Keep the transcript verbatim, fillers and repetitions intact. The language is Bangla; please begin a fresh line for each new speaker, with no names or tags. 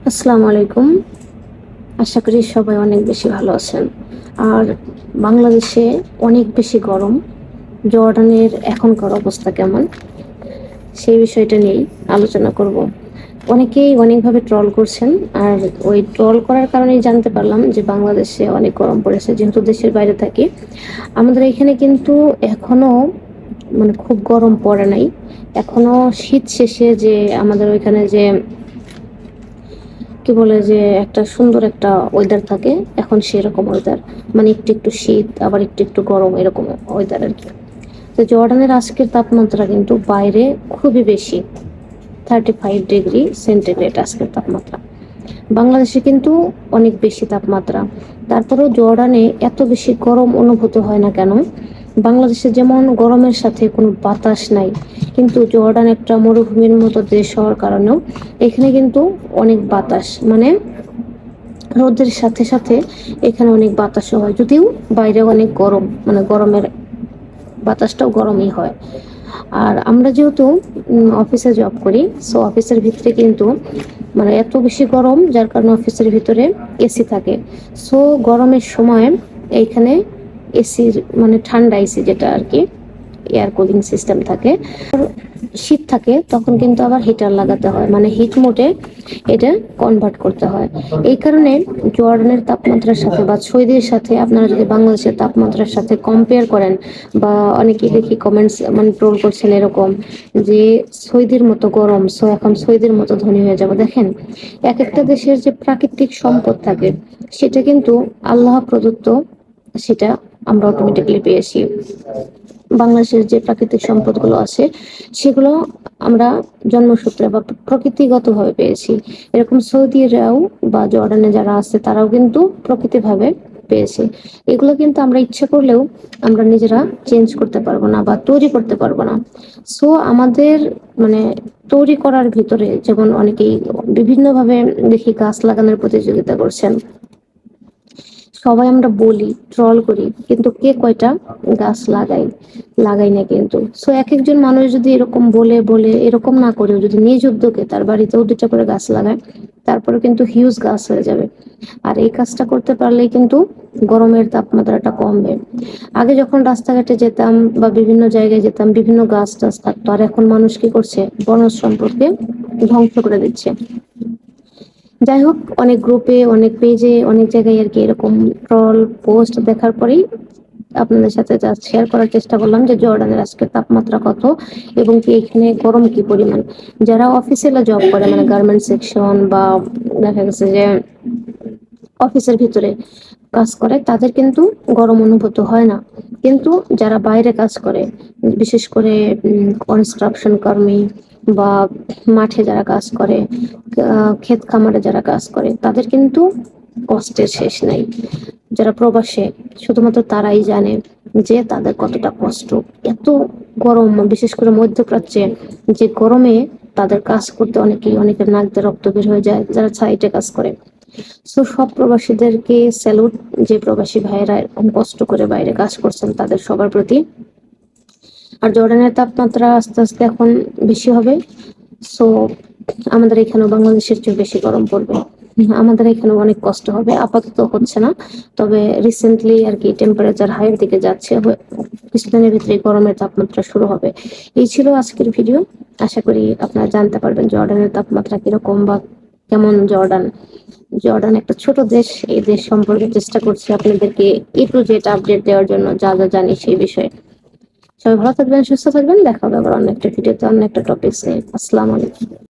আসসালামু আলাইকুম। আশা করি সবাই অনেক বেশি ভালো আছেন। আর বাংলাদেশে অনেক বেশি গরম। জর্ডানের এখনকার অবস্থা কেমন, সেই বিষয়টা নিয়েই আলোচনা করব। অনেকেই অনেকভাবে ট্রল করছেন, আর ওই ট্রল করার কারণেই জানতে পারলাম যে বাংলাদেশে অনেক গরম পড়েছে। যেহেতু দেশের বাইরে থাকি, আমাদের এখানে কিন্তু এখনো মানে খুব গরম পড়ে নাই। এখনো শীত শেষে যে আমাদের ওইখানে যে কি বলে যে একটা সুন্দর একটা ওয়েদার থাকে, এখন সেরকম ওয়েদার, মানে একটু একটু শীত আবার একটু একটু গরম, এরকম ওয়েদার আর কি। তো জর্ডানের আজকের তাপমাত্রা কিন্তু বাইরে খুবই বেশি, থার্টি ফাইভ ডিগ্রি সেন্টিগ্রেড আজকের তাপমাত্রা। বাংলাদেশে কিন্তু অনেক বেশি তাপমাত্রা, তারপরেও জর্ডানে এত বেশি গরম অনুভূত হয় না কেন? বাংলাদেশে যেমন গরমের সাথে কোনো বাতাস নাই, কিন্তু জর্ডান একটা মরুভূমির মতো দেশ হওয়ার কারণেও এখানে কিন্তু অনেক বাতাস, মানে রোদের সাথে সাথে এখানে অনেক বাতাসও হয়, যদিও বাইরে অনেক গরম, মানে গরমের বাতাসটাও গরমই হয়। আর আমরা যেহেতু অফিসে জব করি, সো অফিসের ভিতরে কিন্তু মানে এত বেশি গরম, যার কারণে অফিসের ভিতরে এসি থাকে। সো গরমের সময় এইখানে এসির মানে ঠান্ডা এসি যেটা আর কি, এয়ার কুলিং সিস্টেম থাকে। শীত থাকে তখন কিন্তু আবার হিটার লাগাতে হয়, মানে হিট মোডে এটা কনভার্ট করতে হয়। এই কারণে জর্ডানের তাপমাত্রার সাথে বা সৌদির সাথে আপনারা যদি বাংলাদেশের তাপমাত্রার সাথে কম্পেয়ার করেন, বা অনেকেই দেখি কমেন্টস মানে ট্রোল করছেন এরকম যে সৌদির মতো গরম, সো এখন সৌদির মতো ধনী হয়ে যাবে। দেখেন, এক একটা দেশের যে প্রাকৃতিক সম্পদ থাকে সেটা কিন্তু আল্লাহ প্রদত্ত, সেটা আমরা অটোমেটিক্যালি পেয়েছি। বাংলাদেশের যে প্রাকৃতিক সম্পদগুলো আছে সেগুলো আমরা জন্মসূত্রে বা প্রকৃতিগতভাবে পেয়েছি। এরকম সৌদিরাও বা জর্ডানে যারা আছে তারাও কিন্তু প্রকৃতিভাবে পেয়েছে। এগুলো কিন্তু আমরা ইচ্ছে করলেও আমরা নিজেরা চেঞ্জ করতে পারবো না বা তৈরি করতে পারবো না। সো আমাদের মানে তৈরি করার ভিতরে যেমন অনেকেই বিভিন্নভাবে দেখি গাছ লাগানোর প্রতিযোগিতা করছেন। সবাই আমরা বলি, ট্রল করি, কিন্তু কে কয়টা গাছ লাগাই? লাগাই না কিন্তু। সো এক একজন মানুষ যদি এরকম বলে বলে এরকম না করেও যদি নিজ উদ্যোগে তার বাড়িতেও দুটা করে গাছ লাগায়, তারপরে কিন্তু হিউজ গাছ হয়ে যাবে। আর এই কাজটা করতে পারলেই কিন্তু গরমের তাপমাত্রাটা কমবে। আগে যখন রাস্তাঘাটে যেতাম বা বিভিন্ন জায়গায় যেতাম, বিভিন্ন গাছ টাছ থাকতো, আর এখন মানুষ কি করছে? বনজ সম্পদকে ধ্বংস করে দিচ্ছে। যাই হোক, অনেক গ্রুপে, অনেক পেজে, অনেক জায়গায় আর কি এরকম ট্রল পোস্ট দেখার পরেই আপনাদের সাথে যা শেয়ার করার চেষ্টা করলাম যে জর্ডানের আজকের তাপমাত্রা কত এবং কি এখানে গরম কি পরিমাণ। যারা অফিসিয়াল জব করে, মানে গার্মেন্ট সেকশন বা দেখা গেছে যে অফিসের ভিতরে কাজ করে, তাদের কিন্তু গরম অনুভূত হয় না। কিন্তু যারা বাইরে কাজ করে, বিশেষ করে কনস্ট্রাকশন কর্মী বা মাঠে যারা কাজ করে, ক্ষেত খামারে যারা কাজ করে, তাদের কিন্তু কষ্টের শেষ নাই। যারা প্রবাসে, শুধুমাত্র তারাই জানে যে তাদের কতটা কষ্ট। এত গরম, বিশেষ করে মধ্যপ্রাচ্যে যে গরমে তাদের কাজ করতে অনেকেই অনেকের নাক দিয়ে রক্ত বের হয়ে যায় যারা সাইটে কাজ করে। সো সব প্রবাসীদেরকে স্যালুট, যে প্রবাসী ভাইয়েরা এরকম কষ্ট করে বাইরে কাজ করছেন তাদের সবার প্রতি। আর জর্ডানের তাপমাত্রা আস্তে আস্তে এখন বেশি হবে। সো আমাদের এখানেও বাংলাদেশের চেয়ে বেশি গরম পড়বে, আমাদের এখানে অনেক কষ্ট হবে। আপাতত হচ্ছে না, তবে রিসেন্টলি আর কি টেম্পারেচার হাইয়ের দিকে যাচ্ছে, কিছুদিনের ভিতরে গরমের তাপমাত্রা শুরু হবে। এই ছিল আজকের ভিডিও। আশা করি আপনারা জানতে পারবেন জর্ডানের তাপমাত্রা কিরকম বা কেমন। জর্ডান জর্ডান একটা ছোট দেশ, এই দেশ সম্পর্কে চেষ্টা করছি আপনাদেরকে এ টু জেড আপডেট দেওয়ার জন্য, যা যা জানি সেই বিষয়ে। সবাই ভালো থাকবেন, সুস্থ থাকবেন, দেখা হবে আবার অন্য একটা ভিডিওতে, অন্য একটা টপিক নিয়ে। আসসালামু আলাইকুম।